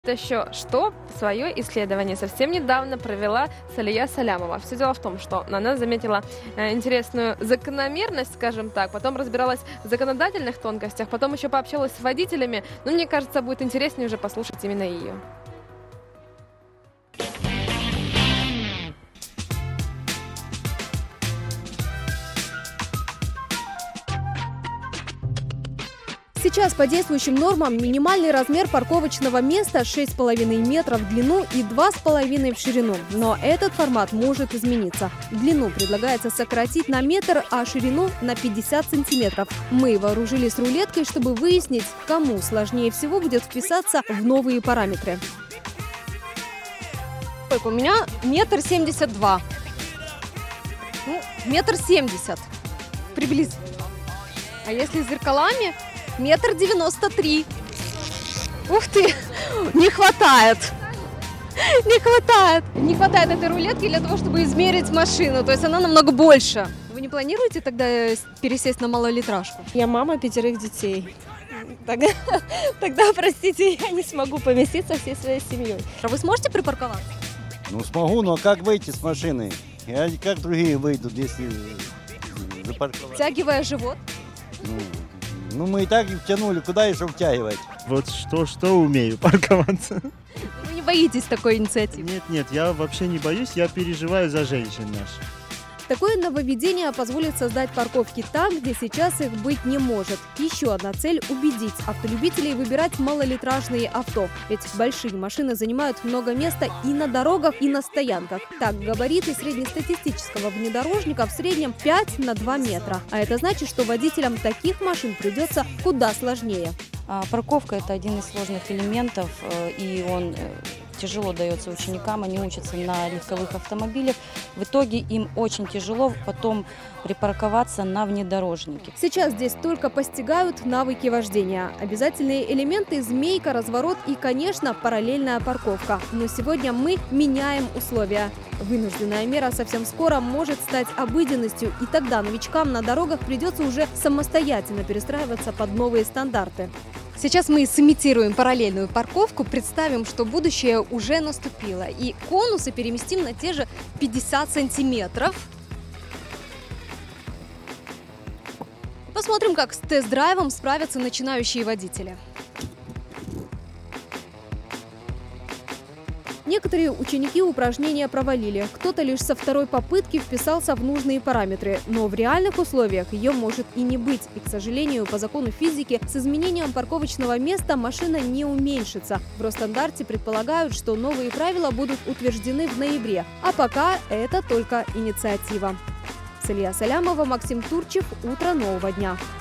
Еще что свое исследование совсем недавно провела Салия Салямова. Все дело в том, что она заметила интересную закономерность, скажем так, потом разбиралась в законодательных тонкостях, потом еще пообщалась с водителями. Но мне кажется, будет интереснее уже послушать именно ее. Сейчас по действующим нормам минимальный размер парковочного места 6,5 метров в длину и 2,5 в ширину. Но этот формат может измениться. Длину предлагается сократить на метр, а ширину на 50 сантиметров. Мы вооружились рулеткой, чтобы выяснить, кому сложнее всего будет вписаться в новые параметры. У меня 1,72 м. Ну, 1,70 м. Приблизительно. А если с зеркалами? 1,93 м. Ух ты! Не хватает! Не хватает этой рулетки для того, чтобы измерить машину. То есть она намного больше. Вы не планируете тогда пересесть на малолитражку? Я мама 5 детей. Тогда, простите, я не смогу поместиться всей своей семьей. А вы сможете припарковаться? Ну смогу, но как выйти с машины? Я как другие выйдут, если запарковать. Втягивая живот? Ну мы и так и втянули, куда еще втягивать? Вот что умею, парковаться. Вы не боитесь такой инициативы? Нет, я вообще не боюсь, я переживаю за женщин наших. Такое нововведение позволит создать парковки там, где сейчас их быть не может. Еще одна цель – убедить автолюбителей выбирать малолитражные авто. Ведь большие машины занимают много места и на дорогах, и на стоянках. Так, габариты среднестатистического внедорожника в среднем 5 на 2 метра. А это значит, что водителям таких машин придется куда сложнее. Парковка – это один из сложных элементов, и он тяжело дается ученикам, они учатся на легковых автомобилях. В итоге им очень тяжело потом припарковаться на внедорожнике. Сейчас здесь только постигают навыки вождения. Обязательные элементы – змейка, разворот и, конечно, параллельная парковка. Но сегодня мы меняем условия. Вынужденная мера совсем скоро может стать обыденностью, и тогда новичкам на дорогах придется уже самостоятельно перестраиваться под новые стандарты. Сейчас мы сымитируем параллельную парковку, представим, что будущее уже наступило. И конусы переместим на те же 50 сантиметров. Посмотрим, как с тест-драйвом справятся начинающие водители. Некоторые ученики упражнения провалили. Кто-то лишь со второй попытки вписался в нужные параметры. Но в реальных условиях ее может и не быть. И, к сожалению, по закону физики, с изменением парковочного места машина не уменьшится. В Росстандарте предполагают, что новые правила будут утверждены в ноябре. А пока это только инициатива. Салия Салямова, Максим Турчев. Утро нового дня.